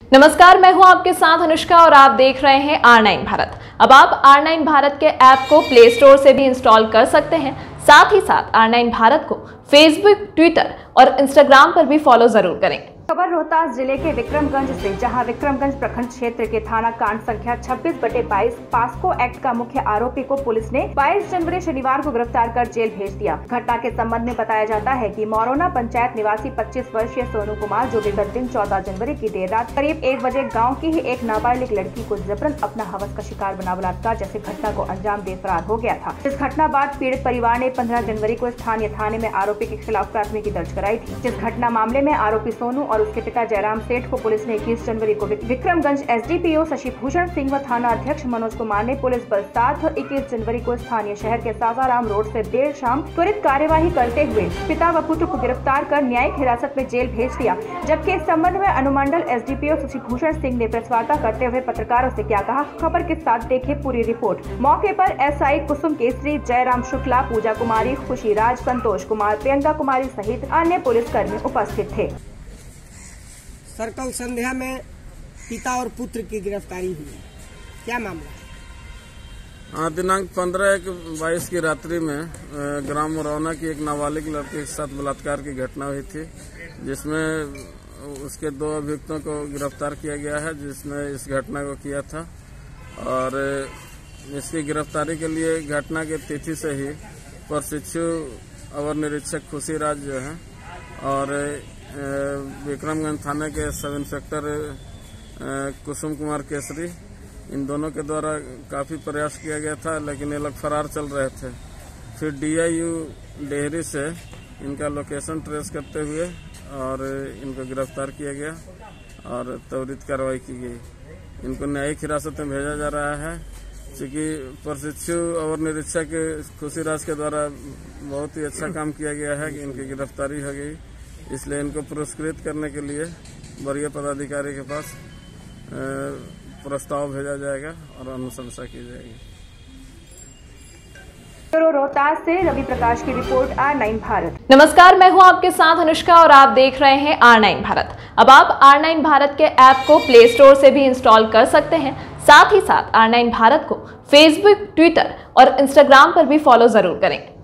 नमस्कार, मैं हूं आपके साथ अनुष्का और आप देख रहे हैं R9 भारत। अब आप R9 भारत के ऐप को प्ले स्टोर से भी इंस्टॉल कर सकते हैं। साथ ही साथ R9 भारत को फेसबुक, ट्विटर और इंस्टाग्राम पर भी फॉलो जरूर करें। खबर रोहतास जिले के विक्रमगंज से, जहां विक्रमगंज प्रखंड क्षेत्र के थाना कांड संख्या 26/22 पास्को एक्ट का मुख्य आरोपी को पुलिस ने 22 जनवरी शनिवार को गिरफ्तार कर जेल भेज दिया। घटना के संबंध में बताया जाता है कि मोरोना पंचायत निवासी 25 वर्षीय सोनू कुमार, जो विगत दिन 14 जनवरी की देर रात करीब 1 बजे गाँव की ही एक नाबालिग लड़की को जबरन अपना हवस का शिकार बना बलात्कार जैसे घटना को अंजाम दे फरार हो गया था। इस घटना बाद पीड़ित परिवार ने 15 जनवरी को स्थानीय थाने में आरोपी के खिलाफ प्राथमिकी दर्ज कराई थी। जिस घटना मामले में आरोपी सोनू और उसके पिता जयराम सेठ को पुलिस ने 21 जनवरी को विक्रमगंज एसडीपीओ शशि भूषण सिंह व थाना अध्यक्ष मनोज कुमार ने पुलिस बल साथ 21 जनवरी को स्थानीय शहर के सासाराम रोड से देर शाम त्वरित कार्यवाही करते हुए पिता व पुत्र को गिरफ्तार कर न्यायिक हिरासत में जेल भेज दिया। जबकि इस संबंध में अनुमंडल एसडीपीओ शशि भूषण सिंह ने प्रेस वार्ता करते हुए पत्रकारों से क्या कहा, खबर के साथ देखे पूरी रिपोर्ट। मौके पर एसआई कुसुम केसरी, जयराम शुक्ला, पूजा कुमारी, खुशी राज, संतोष कुमार, प्रियंका कुमारी सहित अन्य पुलिसकर्मी उपस्थित थे। सर्कल संध्या में पिता और पुत्र की गिरफ्तारी हुई, क्या मामला? हाँ, दिनांक 15/22 की रात्रि में ग्राम मोरौना की एक नाबालिग लड़की के साथ बलात्कार की घटना हुई थी, जिसमें उसके 2 अभियुक्तों को गिरफ्तार किया गया है, जिसने इस घटना को किया था। और इसकी गिरफ्तारी के लिए घटना की तिथि से ही प्रशिक्षु अवर निरीक्षक खुशी राज जो है और विक्रमगंज थाने के सब इंस्पेक्टर कुसुम कुमार केसरी, इन दोनों के द्वारा काफ़ी प्रयास किया गया था, लेकिन ये लोग फरार चल रहे थे। फिर डीआईयू डेहरी से इनका लोकेशन ट्रेस करते हुए और इनको गिरफ्तार किया गया और त्वरित कार्रवाई की गई। इनको न्यायिक हिरासत में भेजा जा रहा है, क्योंकि प्रशिक्षु और निरीक्षक खुशीराज के द्वारा बहुत ही अच्छा काम किया गया है कि इनकी गिरफ्तारी हो गई। इसलिए इनको पुरस्कृत करने के लिए वरीय पदाधिकारी के पास प्रस्ताव भेजा जाएगा और अनुशंसा की जाएगी। रोहतास से रवि प्रकाश की रिपोर्ट, R9 भारत। नमस्कार, मैं हूं आपके साथ अनुष्का और आप देख रहे हैं R9 भारत। अब आप R9 भारत के ऐप को प्ले स्टोर से भी इंस्टॉल कर सकते हैं। साथ ही साथ R9 भारत को फेसबुक, ट्विटर और इंस्टाग्राम पर भी फॉलो जरूर करें।